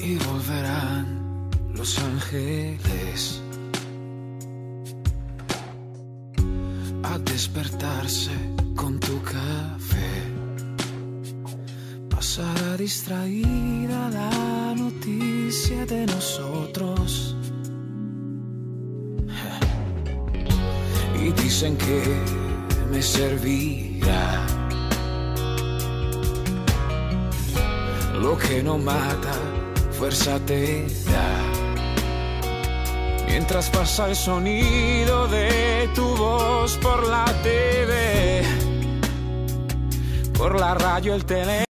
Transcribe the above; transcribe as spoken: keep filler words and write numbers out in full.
y volverán los ángeles a despertarse con tu café. Pasará distraída la noticia de nosotros y dicen que me servirá. Lo que no mata, fuerza te da. Mientras pasa el sonido de tu voz por la T V, por la radio, el teléfono.